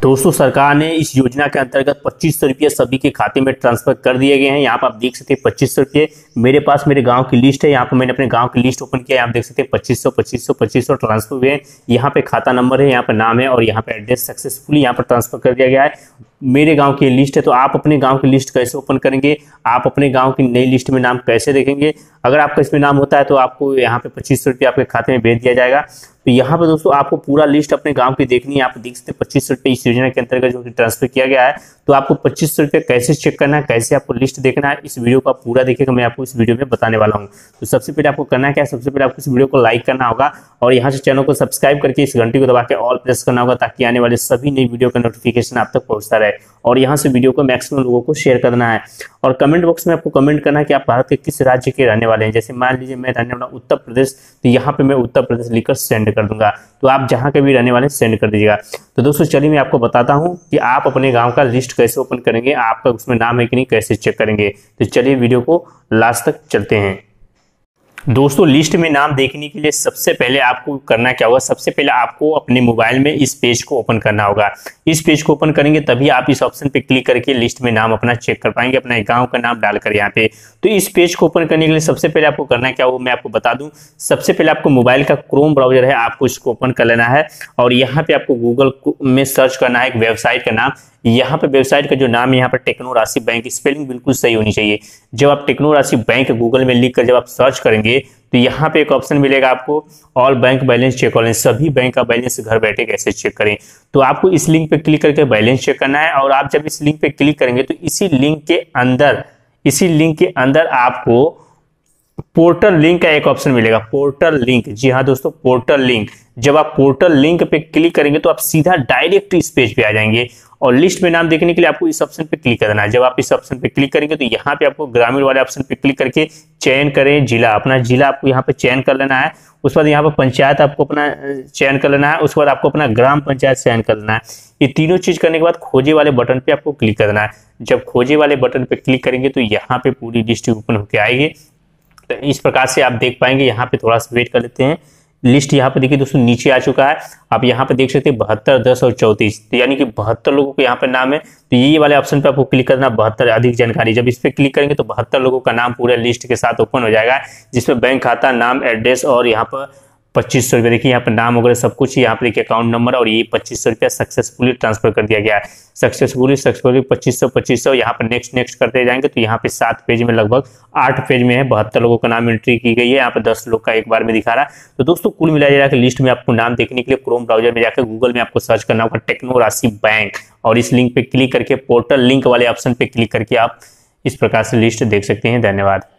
दोस्तों सरकार ने इस योजना के अंतर्गत 2500 रुपये सभी के खाते में ट्रांसफर कर दिए गए हैं। यहाँ पर आप देख सकते हैं 2500 रुपये मेरे पास मेरे गांव की लिस्ट है। यहाँ पर मैंने अपने गांव की लिस्ट ओपन किया है। आप देख सकते हैं 2500 ट्रांसफर हुए हैं। यहाँ पे खाता नंबर है, यहाँ पर नाम है और यहाँ पे एड्रेस सक्सेसफुली यहाँ पर ट्रांसफर कर दिया गया है। मेरे गांव की लिस्ट है, तो आप अपने गांव की लिस्ट कैसे ओपन करेंगे, आप अपने गांव की नई लिस्ट में नाम कैसे देखेंगे। अगर आपका इसमें नाम होता है तो आपको यहाँ पे 2500 रुपये आपके खाते में भेज दिया जाएगा। तो यहाँ पे दोस्तों आपको पूरा लिस्ट अपने गांव की देखनी है। आप देख सकते हैं 2500 रुपये इस योजना के अंतर्गत जो ट्रांसफर किया गया है। तो आपको 2500 रुपये कैसे चेक करना है, कैसे आपको लिस्ट देखना है, इस वीडियो को आप पूरा देखिएगा, मैं आपको इस वीडियो में बताने वाला हूँ। तो सबसे पहले आपको करना क्या है, सबसे पहले आपको इस वीडियो को लाइक करना होगा और यहाँ से चैनल को सब्सक्राइब करके इस घंटी को दबा के ऑल प्रेस करना होगा, ताकि आने वाले सभी नई वीडियो का नोटिफिकेशन आप तक पहुंचता रहे। और यहाँ से वीडियो को मैक्सिमम लोगों को शेयर करना है और कमेंट बॉक्स में आपको कमेंट करना है कि आप भारत के किस राज्य के रहने वाले हैं। जैसे मान लीजिए मैं रहने वाला उत्तर प्रदेश, तो यहाँ पे मैं उत्तर प्रदेश लिखकर सेंड कर दूंगा। तो आप जहाँ के भी रहने वाले सेंड कर दीजिएगा। तो दोस्तों चलिए मैं आपको बताता हूँ कि आप अपने गांव का लिस्ट कैसे ओपन करेंगे, आपका उसमें नाम है कि नहीं, कैसे चेक करेंगे। तो चलिए वीडियो को लास्ट तक चलते हैं। दोस्तों लिस्ट में नाम देखने के लिए सबसे पहले आपको करना क्या होगा, सबसे पहले आपको अपने मोबाइल में इस पेज को ओपन करना होगा। इस पेज को ओपन करेंगे तभी आप इस ऑप्शन पे क्लिक करके लिस्ट में नाम अपना चेक कर पाएंगे, अपना गांव का नाम डालकर यहाँ पे। तो इस पेज को ओपन करने के लिए सबसे पहले आपको करना क्या होगा मैं आपको बता दूं। सबसे पहले आपको मोबाइल का क्रोम ब्राउजर है, आपको इसको ओपन कर लेना है और यहाँ पे आपको गूगल में सर्च करना है एक वेबसाइट का नाम। यहाँ पे वेबसाइट का जो नाम है यहाँ पर टेक्नो राशि बैंक, स्पेलिंग बिल्कुल सही होनी चाहिए। जब आप टेक्नो राशि बैंक गूगल में लिख कर जब आप सर्च करेंगे तो यहाँ पे एक ऑप्शन मिलेगा आपको all bank balance check online, सभी बैंक का बैलेंस घर बैठे कैसे चेक करें। तो आपको इस लिंक पे क्लिक करके बैलेंस चेक करना है और आप जब इस लिंक पे क्लिक करेंगे तो इसी लिंक के अंदर आपको पोर्टल लिंक का एक ऑप्शन मिलेगा, पोर्टल लिंक। जी हाँ दोस्तों, पोर्टल लिंक। जब आप पोर्टल लिंक पे क्लिक करेंगे तो आप सीधा डायरेक्ट इस पेज पे आ जाएंगे और लिस्ट में नाम देखने के लिए आपको इस ऑप्शन पे क्लिक करना है। जब आप इस ऑप्शन पे क्लिक करेंगे तो यहाँ पे आपको ग्रामीण वाले ऑप्शन पे क्लिक करके चयन करें जिला, अपना जिला आपको यहाँ पे चयन कर लेना है। उसके बाद यहाँ पर पंचायत आपको अपना चयन कर लेना है। उसके बाद आपको अपना ग्राम पंचायत चयन कर लेना है। ये तीनों चीज करने के बाद खोजे वाले बटन पे आपको क्लिक करना है। जब खोजे वाले बटन पे क्लिक करेंगे तो यहाँ पे पूरी लिस्ट ओपन होकर आएगी। तो इस प्रकार से आप देख पाएंगे। यहाँ पे थोड़ा सा वेट कर लेते हैं। लिस्ट यहाँ पे देखिए दोस्तों नीचे आ चुका है। आप यहाँ पे देख सकते हैं 72, 10 और 34, तो यानी कि 72 लोगों को यहाँ पे नाम है। तो ये वाले ऑप्शन पे आपको क्लिक करना, 72 अधिक जानकारी। जब इस पे क्लिक करेंगे तो 72 लोगों का नाम पूरे लिस्ट के साथ ओपन हो जाएगा, जिसमें बैंक खाता, नाम, एड्रेस और यहाँ पर 2500 रुपये। देखिए यहाँ पर नाम वगैरह सब कुछ, यहाँ पे देखिए अकाउंट नंबर और ये 2500 रुपया सक्सेसफुली ट्रांसफर कर दिया गया है। सक्सेसफुली 2500 यहाँ पर नेक्स्ट करते जाएंगे तो यहाँ पे 7 पेज में, लगभग 8 पेज में है, 72 लोगों का नाम एंट्री की गई है। यहाँ पे 10 लोग का एक बार में दिखा रहा है। तो दोस्तों कुल मिलाया जाकर लिस्ट में आपको नाम देखने के लिए क्रोम ब्राउजर में जाकर गूगल में आपको सर्च करना होगा टेक्नो राशि बैंक और इस लिंक पे क्लिक करके पोर्टल लिंक वाले ऑप्शन पे क्लिक करके आप इस प्रकार से लिस्ट देख सकते हैं। धन्यवाद।